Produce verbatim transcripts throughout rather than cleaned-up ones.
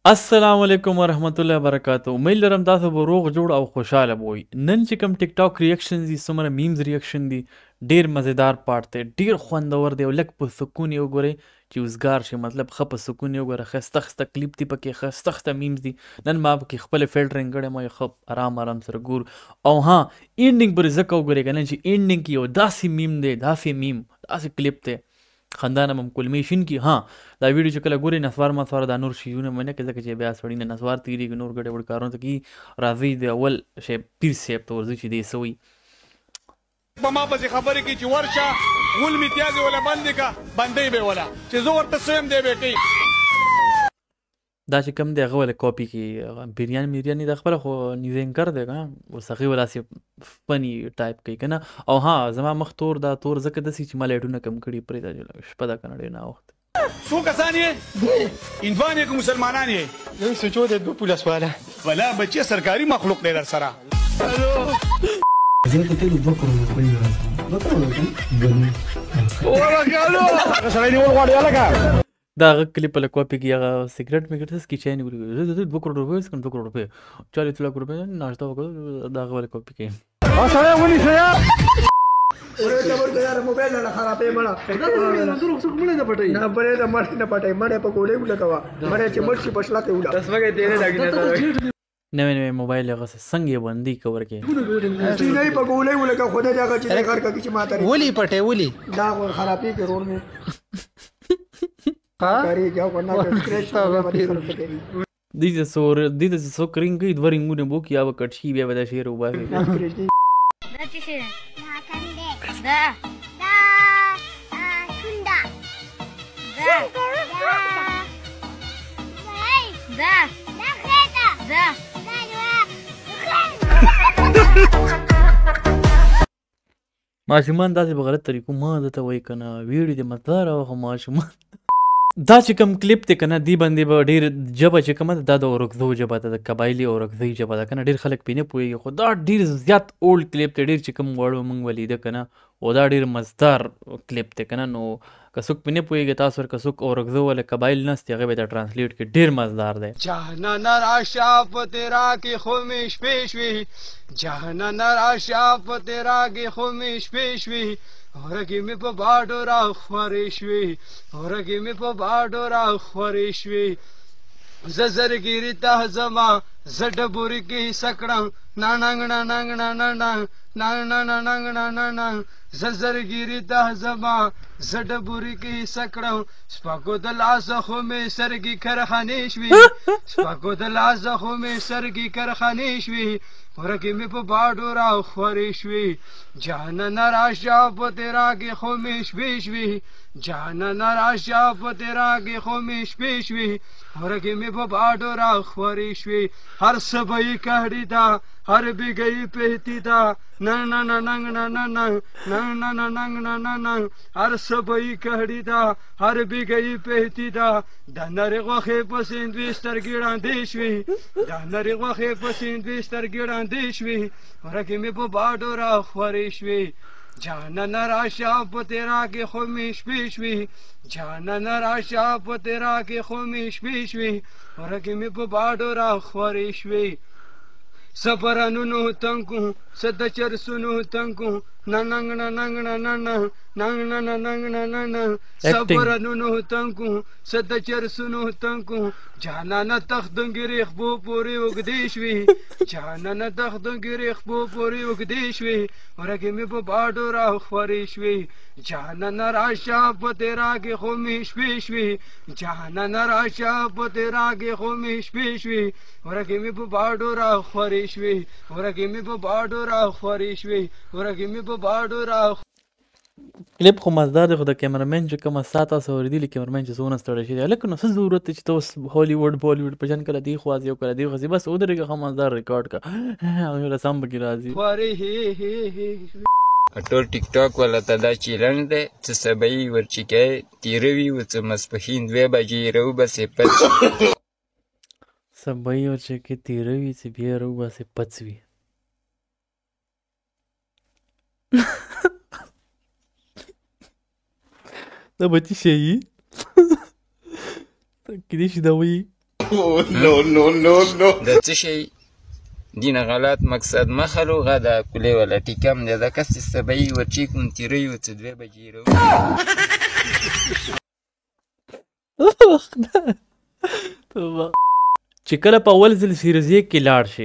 السلام علیکم ورحمت الله وبرکاتہ. امید لرم تاسو به روغ جوړ او خوشاله به وئ. نن چې کوم ټیک ټاک ریاکشنز دي، څومره میمز ریاکشن دي، ډیر مزیدار پارت دی، ډیر خوندور دی او لږ په سکون یې وګورئ چې وزګار شي. مطلب ښه په سکون یې وګوره. ښایسته ښایسته کلیپ دي پکې، ښایسته ښایسته میمز دي. نن ما پکې خپلې فلټرینګ کړی، ما یې ښه ارام ارام سره ګورو. او ها اینډینګ پورې ځکه وګورئ که نه چې اینډینګ کې یو داسې میم دی، داسې میم، داسې کلیپ دی خندانه مم کلمې شین کی. ها دا ویډیو چې کله ګورئ نسوار مسوار دا نور شیونه منه کې، ځکه چې بیا سړي نه نسوار تېرېږي، نور ګډوډ کارونه ته کېږي. راځئ د اول شی پیر صاحب ته ورځو چې دی څه وایي. په ما پسې خبرې کوي چې ورشه غول میتیازې وله بندې که بندۍ به وله چې زه ورته څه یم دی به کوي. دا چې کوم دی هغه ولې کاپي کوي. بریان میریان د خپله خو نیزینګر دی که نه، اوس هغې ول هسې فني ټایپ کوي که نه. او ها زما مخ تور دا تور ځکه داسې چې ما لایټونه کم کړي، پرېږده شپه ده که نه ډېر ناوخته. څو کسان یې؟ هندوان یې که مسلمانان یې؟ یو سوچو دی دوه پولیس والا. ولا بچې سرکاري مخلوق دی در سره. زه ته تل دوه کروڑ روپۍ راځم. دوه کروڑ روپۍ؟ ورکالو هغه سړی نیول غواړي هلکه. دا هغه کلیپ له کاپي کړي، هغه سګرټ میګرټ څه کي چای نه ورکوي. زه دوه کروڑ روپۍ څکم، دوه کروڑ روپۍ چالیس لاک روپۍ ناشته وکړه. دا هغه ولې کاپي کوي. ها سړی ونیسه یا ورې ته ورته یاره موبایل نه خرابې مړه. دا موبایل درو څوک مړ نه پټي. نه بلې د مړ نه پټي، مړ په ګولې ولکوا. مړ چې مړ شي بشلا ته ولا. تاسو هغه تیرې لګی نه. نوې نوې موبایل هغه څنګه یې بندي کور کې. چې نه په ګولې ولکا خدای دا چې کار کوي چې ماته ولي پټه ولي دا ور خرابې کې رول می کاری جاو کرنا سکریچ باندې سره کوي. دې چې سور دې چې سو کرینګ کې دوه رنګونه بو کې یا کټ شي بیا به دا شیر وباسي. دا څه شي؟ دا کنده. دا دا شونډه. دا دا دا دا خېټه. دا ماشومان داسې په غلط طریقو ما درته وایي که نه، ویډیو دې مزداره وه خو ماشومان دا چې کوم کلیپ دی که نه، دې باندې به ډېر ژبه چې کومه ده دا د اورکزو ژبه ده، د قبایلي اورکزۍ ژبه ده که نه. ډېر خلک پرې نه پوهېږي، خو دا ډېر زیات اولډ کلیپ دی. ډېر چې کوم وړو موږ به لیده که نه، او دا ډېر مزدار کلیپ دی که نه. نو که څوک پرې نه پوهېږي تاسو که څوک اورکزو والا قبایل نست هغه به ته ټرانسلیټ کړي. ډېر مزدار دی. جهانه راشه په تیرا کې خو مې شپې شوې، جهانه راشه په تیرا کې خو مې شپې شوې، ورکې مې په باډو را خورې شوې، ورکې مې په باډو را خورې شوې. زه زرګیري ته ځما زه ډبوري کې سکړم ناننګ ناننګ ناننګ ناننګ ناننګ ناننګ. زه زرګیري ته ځما زه ډبوري کې سکړم، سپاکو د لاسه خو مې سرګي کرخانې شوې، سپاکو د لاسه خو مې سرګي کرخانې شوې، ورکې مې په باډو را خورې شوې. جانانه راشه په تیرا کې خو مې شپې شوې، جانانه راشه په تیرا کې خو مې شپې شوې، ورکې مې په باډو را خورې شوې. هر څه به یې کهړي ده، هر بیګۍ پهتي ده، ننګ ننګ ننګ ننګ ننګ ننګ ننګ ننګ ننګ. هر څه به یې کهړي ده، هر بیګۍ پهتي ده، د نرۍ غوښې په سیندوي سترګې ړندې شوې، د نرۍ غوښې په سیندوي سترګې ړندې شوې، ورکې مې په باډو را خورې شوې. جانانه راشه په تیرا کې خو مې شپې شوې، جانانه راشه په تیرا کې خو مې شپې شوې، ورکې مې په باډو را خورې شوې. سپرانونو تنکو سد چرسونو تنکو ننګ ننګ ننګ ننګ ننګ ننګ. سپرانونو تنکو سد چرسونو تنکو، جانانه تخدنګري خبو پورې وګدې شوې، جانانه تخدنګري خبو پورې وګدې شوې، ورکې مې په باډو را خورې شوې. جانانه راشه په تیرا کې خو مې شپې شوې، جانانه راشه په تیرا کې خو مې شپې شوې، ورکې مې په باډو را خورې شوې، ورکې مې په باډو را خورې شوې، ورکې مې په باډو را. کلیپ خو مزدار دی، خو د کیمرمین چې کومه سا تاسو اورېدلي کیمرمین چې څومره ستړی شوی دی، هلکه نو څه ضرورت دی چې ته اوس هالیوډ بالیوډ په شان کله دې خوا ځې او کله دې خوا ځې، بس ودرېږه ښه مزدار ریکارډ کړه، هغې له سم پکې راځي. ټول ټیک ټاک والا ته دا چیلنج دی چې سبا یې ورچکۍ تېره وي و څه ماسپښین دوې بجې یې راوباسې پڅ سبا یې ورچکۍ تېره وي چې بیا یې راوباسې پڅ وي. دا به څه شی وي؟ کېدای شي دا وایي د څه شي دینه غلط مقصد مخلو غدا کلی ولا ټیکم دی د کس سبعي ورچی کون تیری و څه دوه بجې رو چې کله په اول ځل سیریزې کې لاړ شي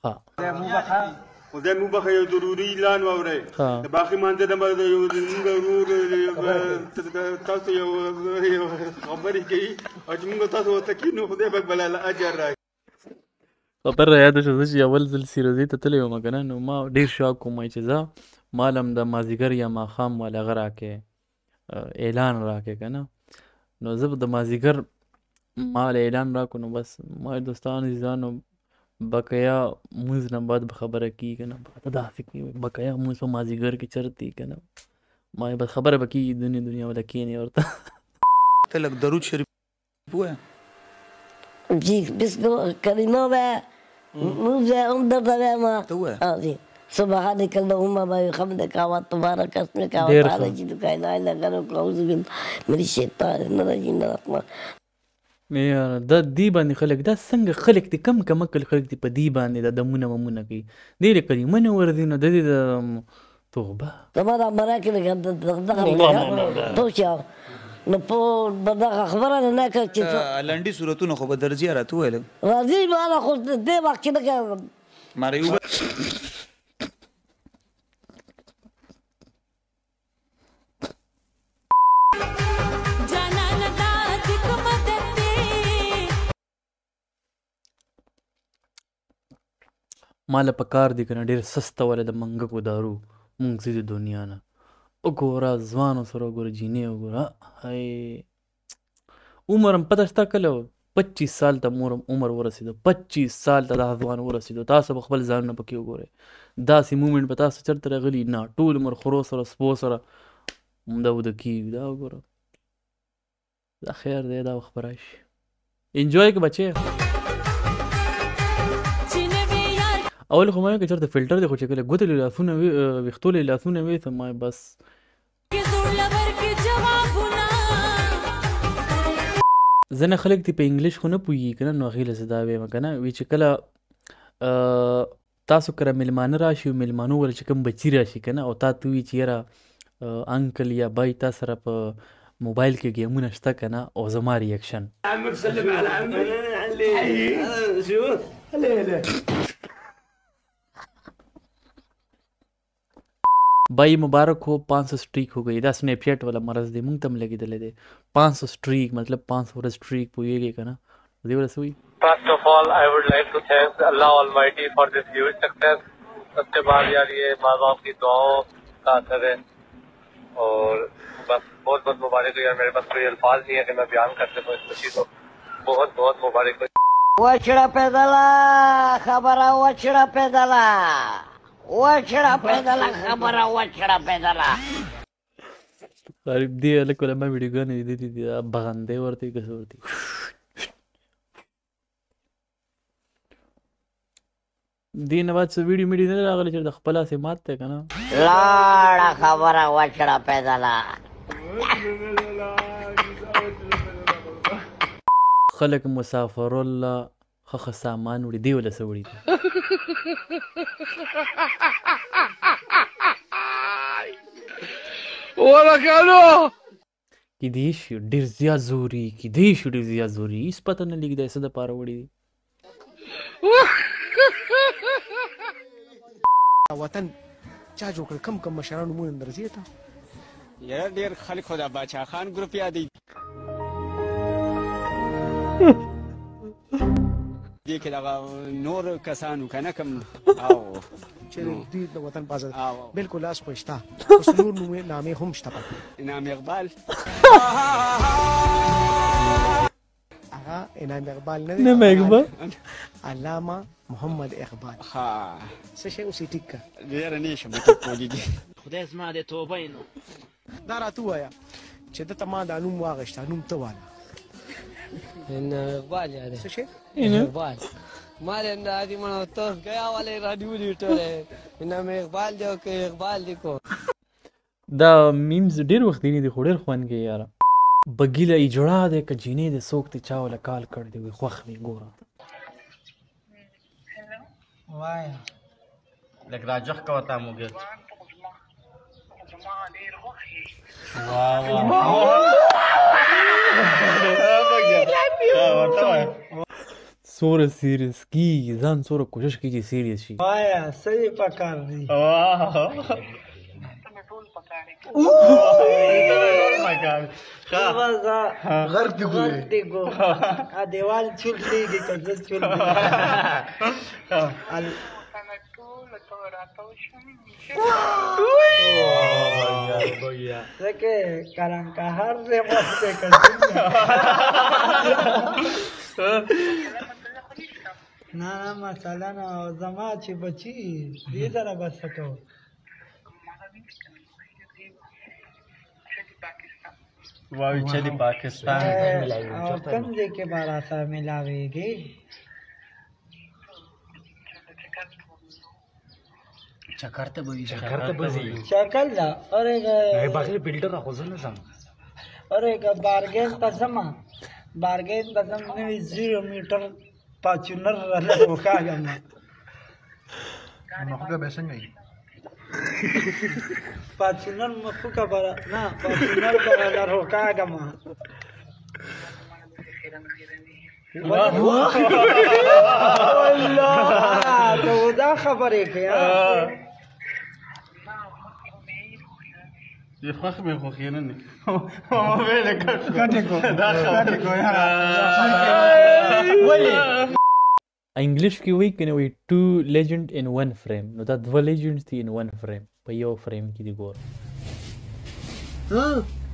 خدای مو بخښه یو ضروري اعلان واورئ د باقي مانځه د زموږ ورور تاسو یو خبرې کوي او چې موږ تاسو ورته کښېنو خدای به بلا اجر راکړي خبر را یاده شوه چې اول ځل سیریزې ته تللی وم که نه نو ما ډېر شوق وم چې زه ما له هم د مازدیګر یا ماښام والا هغه راکې اعلان راکې که نه نو زه به د مازدیګر ما له اعلان راکړو نو بس ما دوستانو عزیزانو بقیه مونځ نه بعد به خبره کېږي که نه ته داسې کوي بقیه مونځ په مازدیګر کې چرته یي که نه ما بس خبره به کېږي دنیا دنیا والا کښېني ورته ته لږ درود شریف ووایه جی بسم کریمه وایه مونځ وایه هم درته وایم ته ووایه جی سبحانك اللهم وبحمدك وتبارك اسمك وتعالى جدك لا اله الا انت اعوذ بالله من الشيطان الرجيم الرحمن یاره دا دی باندې خلک دا څنګه خلک دي کم کم عقل خلک دي په دی باندې دا دمونه ومونه کوي دی له کریمه نه ورځي نو د دې د توبه زما دا مراکې لږ دغه توشیا نو په دغه خبره نه کوي چې لنډي صورتونه خو به درځي راته وویل راځي نو هغه خو دې وخت کې لکه ماره یو ماله په کار دي که نه ډېر سسته والا د منګکو دارو مونږ ځي د دنیا نه وګوره ځوانو سره وګوره جینۍ وګوره هی عمر هم پته شته کله پچیس سال ته مور عمر ورسېدو پچیس سال ته دا ځوان ورسېدو تاسو به خپل ځانونه پکې وګورئ داسې مومنټ به تاسو چېرته راغلي نه ټول عمر خرو سره سپو سره همدا وده کېږي دا وګوره دا خیر دی دا وخت به راشي انجوی که بچې اول خو ما که چېرته فلټر دی خو چې کله ګوتې له لاسونه ویښتو له لاسونه ویسم ما بس ځینې خلک دي په انګلیش خو نه پوهېږي که نه نو هغې له زه دا ویم که نه وی چې کله تاسو کره میلمانه راشي او میلمانو وله چې کوم بچي راشي که نه او تا ته ووایي چې یاره انکل یا بای تا سره په موبایل کې ګیمونه شته که نه او زما ریاکشن भाई मुबारक हो पाँच सौ स्ट्रीक हो गई दा स्नैपचैट वाला मरज दे मुंग तम लगी दले दे पाँच सौ स्ट्रीक मतलब पाँच सौ स्ट्रीक पुएगे का ना दे वाला सुई First of all, I would like to thank Allah Almighty for this huge success. सबसे बाद यार ये माँ बाप की दुआओं का असर है और बस बहुत बहुत मुबारक हो यार मेरे पास कोई अल्फाज नहीं है कि मैं बयान कर सकूं इस खुशी को बहुत बहुत मुबारक हो वचड़ा पैदला खबरा वचड़ा पैदला वचड़ा पैदला खबरा वचड़ा पैदला غریب دی الک ولا ما ویډیو غنې دي دي بغندې ورته کس ورته دین بعد څه ویډیو میډي نه راغلی چې د خپل سي مات ته کنه لاړه خبره وچړه پیداله خلک مسافر الله خخ سامان وړي دی ولا سوړي ورکانو کی دې شي ډیر زیات زوري کی دې شي ډیر زیات زوري هیڅ پته نه لګي د څه د پاره وړي وطن چا جوړ کړ کم کم مشرانو مونږ درځي ته یاره ډېر خلک خو د باچا خان ګروپ یادوي دې کې دغه نور کسانو که نه کوم او چې دوی د وطن په ازاد بلکل لاس پوښتا اوس نور نومې نامې هم شته پکې انعام اقبال هغه انعام اقبال نه انعام اقبال علامه محمد اقبال ها څه شی اوسې ټیک کا ډېر نه شم ټیک کولی خدای زما دې توبه نو دا راته وایا چې د تما د نوم واغښت نوم ته والا ان اقبال یاره څه شی اقبال مالے نادی منو تو گیا والے رادیو لیټر انعام اقبال جو کې اقبال لیکو دا میمز ډیر وخت دی نه دی خو ډیر خوان کې یاره بګیله ای جوړا ده ک جینې د سوک ته چا ولا کال کړ دی وي خوخ وی ګوره وای لکه راجخ کا وتا موګه سوره سیریس کی ځان سوره کوشش کیږي سیریس شي وایا صحیح پکار دی غرق دی ګوره دی ګو ا دیوال چول دیږي کله چول ال زکه کاران کا هر له واسطه کړی نه نه مثلا زما چې بچي دې سره بس کو واوی چلی پاکستان اور کم دے کے بارہ سا ملاوے گی چکرته بوي چکرته بوي شکل دا اره نه باغلی فلټر را خوځنه سم اره کا بارګین تسما بارګین تسم نوی زیرو میټر پاچنر له وکاګم نو هغه به څنګه وي پاچنر مفوکا برا نه پاچنر برا له وکاګم والله تو دا خبرې کوي یہ خوخ میں خوخینا نہیں وہ ویلے کٹے کو کٹے کو انګلیش کې وایي کنه وایي ټو لیجند ان ون فریم نو دا دوه لیجندز دي ان ون فریم په یو فریم کې دي ګور ها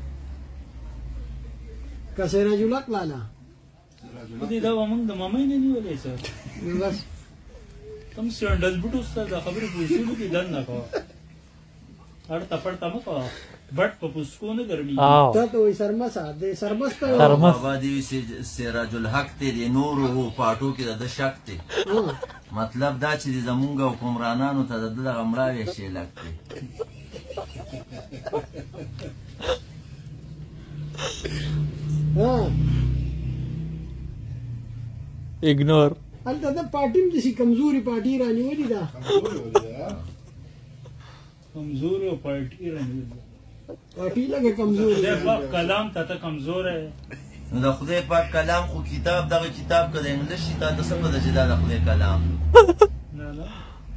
کسره جوړک لاله دې دا ومن د مامای نه نیولې سر بس تم سندل بټو ستاسو د خبرې پوښتنه کې دن نه کو اړ تپړ تم کو بټ په پوسکو نه ګرځي ته ته وي سرمسا د سرمست بابا دی سراج الحق ته دی نور وو پاټو کې د شک ته مطلب دا چې زمونږ حکمرانانو ته د غمراوي شي لګته ها اګنور انت د پارټیم د شي کمزوري پارټي رانیولې ده کمزوري او پارټي رانیولې پارټي لګه کمزوري ده په کلام ته کمزور ہے نو د خدای پاک کلام خو کتاب دغه کتاب کده انګلیش ته د څه په د جدا د خدای کلام نه نه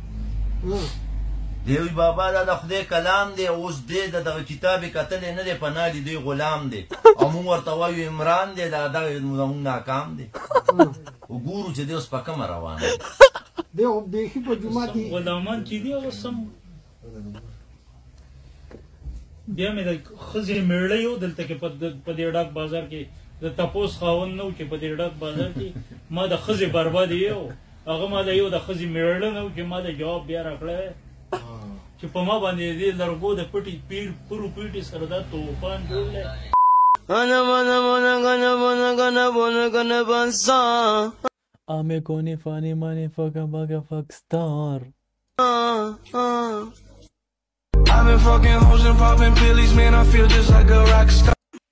دیوی بابا دا د خدای کلام دی اوس دې دغه کتاب کتل نه دی پنالي دی غلام دی او موږ ورته وایو عمران دی دا دغه موږ ناکام دی وګورو چې دې اوس په کومه روان دی دی او دې په جمعه کې غلامان چې دی اوس سم بیا مې د خزې میړه یو دلته کې په دې ډاک بازار کې د تپوس خاون نو چې په دې ډاک بازار کې ما د خزې برباد یو هغه ما د یو د خزې میړه نو چې ما د جواب بیا راکړی چې په ما باندې دې لرګو د پټي پیر پرو پیټي سره دا توفان جوړل انا وانا وانا غنا وانا غنا وانا غنا بنسا ame kone fane mane fucka bugga fuck star I've been fucking hoes and popping pillies, man, I feel just like a rock star.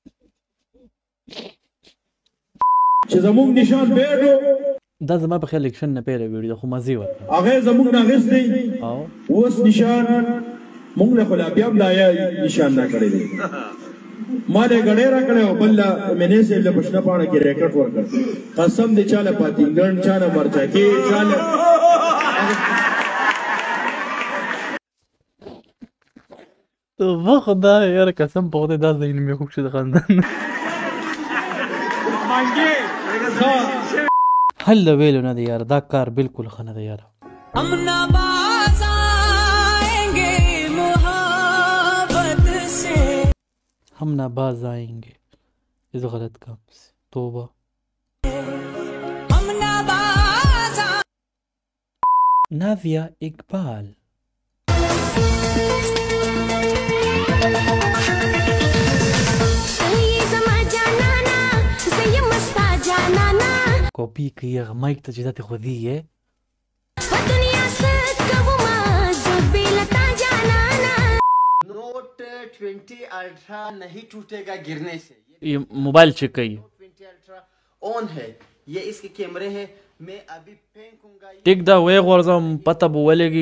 چې زموږ نشان بیرو دا زما په خیال الیکشن نه پیره ویډیو خو مزي ورته هغه زموږ نه غستی او اوس نشان موږ له خلا بیا هم لایا نشان نه کړی دی ما له غړې را کړو بل مینه سه له پښنا پاڼه کې ریکارډ ورکړ قسم دې چاله پاتې ګڼ چاله مرچا کې چاله تو خدا یار قسم په خدای دا زین مې خوښ د خاندان هل ویلو نه دی یار دا کار بالکل خنه دی یار हम नवाज आएंगे मोहब्बत से हम नवाज आएंगे इस गलत काम से तौबा हम नवाज नाविया इकबाल کپی که یه مایک تا جدت خودیه नोट ट्वेंटी अल्ट्रा नहीं टूटेगा गिरने से। मोबाइल चेक करिए ऑन है, ये इसके कैमरे हैं। मैं अभी फेंकूंगा, टिक दा वे ورزم पता बो वलेगी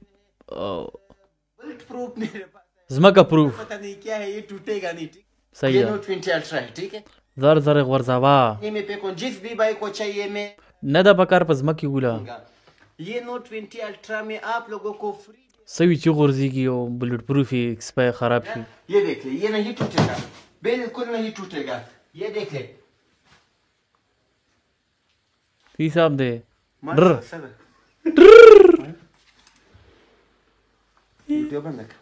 बुलेट प्रूफ मेरे पास زمکا प्रूफ पता नहीं क्या है, ये टूटेगा नहीं। ठीक, सही ये है। नोट ट्वेंटी अल्ट्रा है। ठीक है, زر زر ورزوا ये मैं पे कौन जिस भी भाई को चाहिए मैं ندا بکار پس مکی ګولا ये नोट ट्वेंटी अल्ट्रा में आप लोगों को फ्री سوي چې غورځيږي او بلټ پروف یې ایکسپایر خراب شي ये देख ले, ये नहीं टूटेगा, बिल्कुल नहीं टूटेगा। ये देख ले فی صاحب دے ډر वीडियो बंद कर।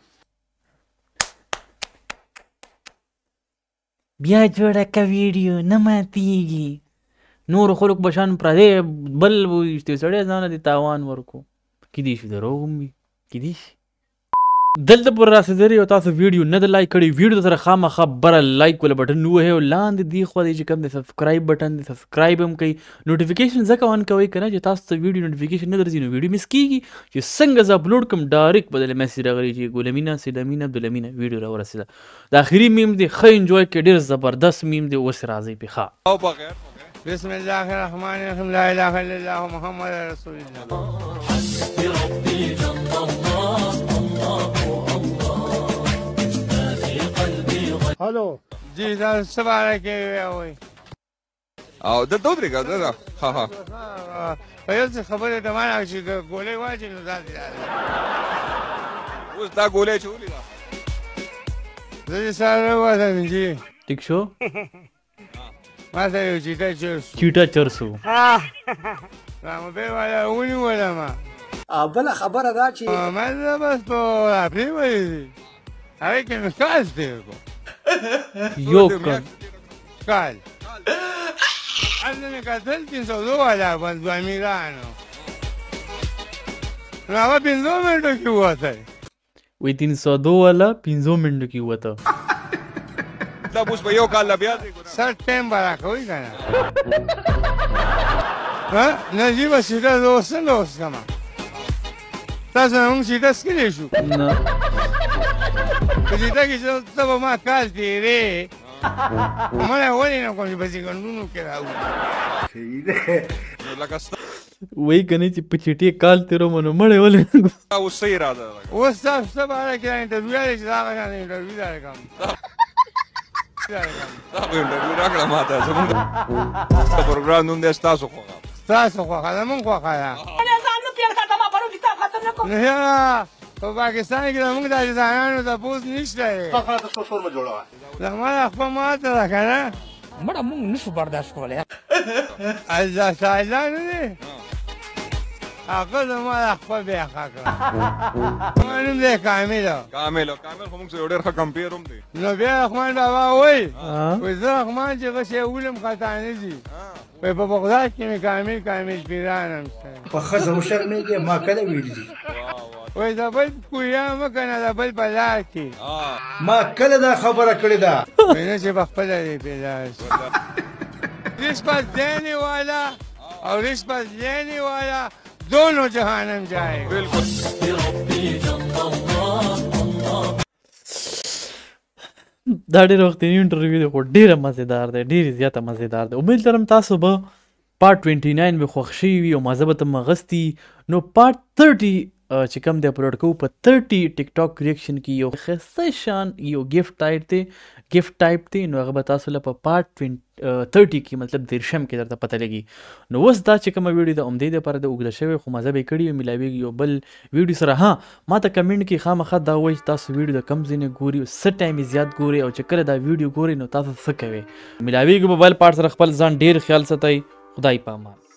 بیا جوړه کا ویډیو نه ماتیږي نور خلق بشان پردې بل وشته سړی ځان دي تاوان ورکو کې دي شو دروغ مې کې دي دلته پر راسېدلې او تاسو ویډیو نه د لایک کړی ویډیو سره خامخا بره لایک ولا بټن ووهئ او لاندې دې خوا دی چې کوم د سبسکرایب بټن دی سبسکرایب هم کوئ نوټیفیکیشن ځکه آن کوئ که نه چې تاسو ته ویډیو نوټیفیکیشن نه درځي نو ویډیو مس کېږي چې څنګه زه اپلوډ کړم ډایرکټ به دله میسج راغلی چې ګلمینه سیدامینه عبدالامینه ویډیو راورسېده د آخري میم دی ښه انجوی کړئ ډېر زبردست میم دی اوس راځئ پې ښه بسم الله الرحمن الرحيم لا اله الا الله محمد رسول الله حسبي ربي جل الله الله हेलो जी सर सवाल के हुए او د دوه درې ګاډه دا ها ها په یو څه خبره د ما چې ګولې واچې نو ځل اوس دا ګولې چولې دا زه سره وځم جی ټیک شو ما ته یو چیټا چرسو چیټا چرسو راو به ولا ونی ولا ما بل خبره دا چې ما زه بس په اپری وایي هغه کې مې کاز دی یو کال کال انا قتل تنسو ولا بند امیرانو راو پینځو منټو کې وته وی تین سو دو والا پینځو منټو کې وته دا اوس به یو کال بیا دی سر ټیم برا کوي کنه ها نجیب سیده دوست دوست کما تاسو هم سیده سکلی شو نه سیده کې ته ما کال تیرې مله ولې نه کوم چې بچی ګندونو کې راو سیده لکه وای کنه چې پچټي کال تیرو منو مړې ولې اوس صحیح راځه اوس تاسو سبا کې انټرویو لري چې دا غواړم انټرویو دا کوم دا انټرویو راکړه ماته زموږ پروګرام نوم دی ستاسو خوښه ستاسو خوښه زموږ خوښه ده نه په پاکستان کې زموږ د ځانانو تپوس نشته زما خپل ماته ده که نه مړه موږ نشو برداشت کولی الله تعالی نه دی هغه زما د خپل بیخه کړه زما نوم دی کامل کامل کامل خو موږ سره یو ډېر ښه کمپیر هم دی نو بیا رحمان بابا وایي وایي زه رحمان چې هغه شی ولم خطا نه ځي وایي په بغداد کې مې کامل کامل پیران هم شته په ښځه وشرمېږې ما کله ویلي دي وایي د بل کویا مه کنه د بل په لار کې ما کله دا خبره کړې ده وایي نه چې په خپله دې پیدا شي رشوت دینے والا اور رشوت لینے والا دونوں جہانم جائے بالکل دا ډېر وختنی انټرویو دی خو ډېره مزېدار دی ډېرې زیاته مزېدار دی امید لرم تاسو به پارټ ټوینټي ناین به خوښ شوي وي او مزه به تم اغستي نو پارټ تھرټي چې کوم دی اپلوډ کوو په تھرټي ټیک ټاک ریاکشن کې یو ښایسته شان یو ګفټ ټایپ دی ګفټ ټایپ دی نو هغه به تاسو له په پارټ تھرټي کې مطلب دېرشم کې درته پته لګي نو اوس دا چې کومه ویډیو د همدې دپاره د اوږده شوې خو مزه به یې کړي وي میلاویږي یو بل ویډیو سره ها ما ته کمنټ کې خامخا دا وایي چې تاسو ویډیو د کم ځای نه ګوري او څه ټایم یې زیات ګوري او چې کله دا ویډیو ګوري نو تاسو څه کوئ میلاویږي په بل پارټ سره خپل ځان ډېر خیال ساتئ خدای په امان